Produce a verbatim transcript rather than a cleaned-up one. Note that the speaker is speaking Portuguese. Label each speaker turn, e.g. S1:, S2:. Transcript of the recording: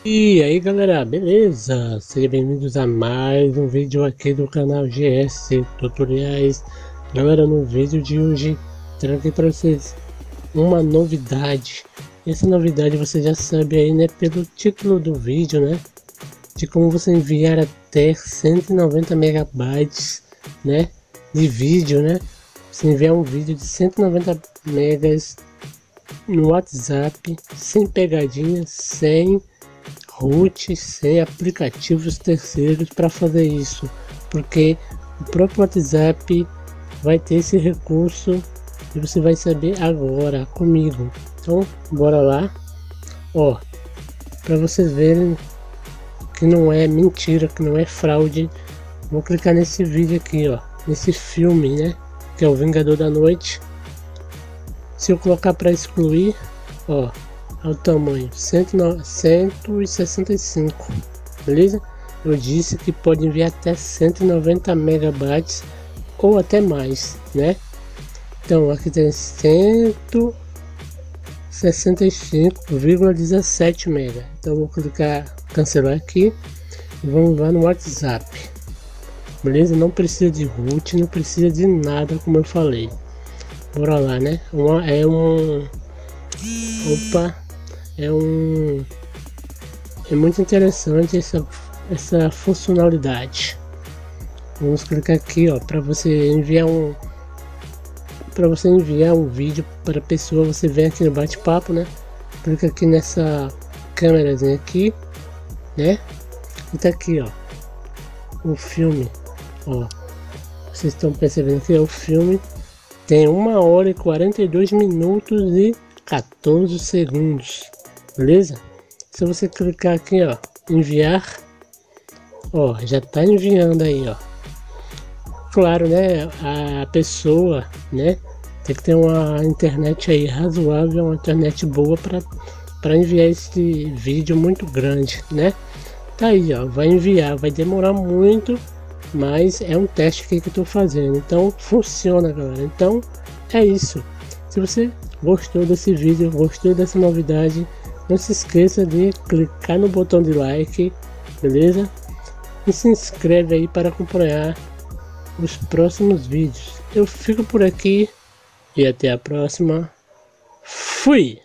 S1: E aí galera, beleza? Sejam bem-vindos a mais um vídeo aqui do canal G S Tutoriais. Galera, no vídeo de hoje trago aqui para vocês uma novidade. Essa novidade você já sabe aí, né, pelo título do vídeo, né, de como você enviar até cento e noventa megabytes, né, de vídeo, né. Você enviar um vídeo de cento e noventa megas no WhatsApp, sem pegadinha, sem root, sem aplicativos terceiros para fazer isso, porque o próprio WhatsApp vai ter esse recurso e você vai saber agora comigo. Então bora lá, ó, para vocês verem que não é mentira, que não é fraude. Vou clicar nesse vídeo aqui, ó, nesse filme, né, que é o Vingador da Noite. Se eu colocar para excluir, ó, é o tamanho cento e sessenta e cinco, beleza? Eu disse que pode enviar até cento e noventa megabytes ou até mais, né? Então aqui tem cento e sessenta e cinco vírgula dezessete mega. Então eu vou clicar cancelar aqui e vamos lá no WhatsApp, beleza? Não precisa de root, não precisa de nada, como eu falei. Bora lá, né? Uma, é um opa É um é muito interessante essa essa funcionalidade. Vamos clicar aqui, ó, para você enviar um para você enviar um vídeo para a pessoa. Você vem aqui no bate-papo, né? Clica aqui nessa câmerazinha aqui, né? E tá aqui, ó, o filme, ó. Vocês estão percebendo que é o filme. Tem uma hora e quarenta e dois minutos e quatorze segundos. Beleza? Se você clicar aqui, ó, enviar, ó, já tá enviando aí, ó. Claro, né, a pessoa, né, tem que ter uma internet aí razoável, uma internet boa para para enviar esse vídeo muito grande, né? Tá aí, ó, vai enviar, vai demorar muito, mas é um teste aqui que eu tô fazendo, então funciona, galera. Então é isso. Se você gostou desse vídeo, gostou dessa novidade, não se esqueça de clicar no botão de like, beleza? E se inscreve aí para acompanhar os próximos vídeos. Eu fico por aqui e até a próxima. Fui!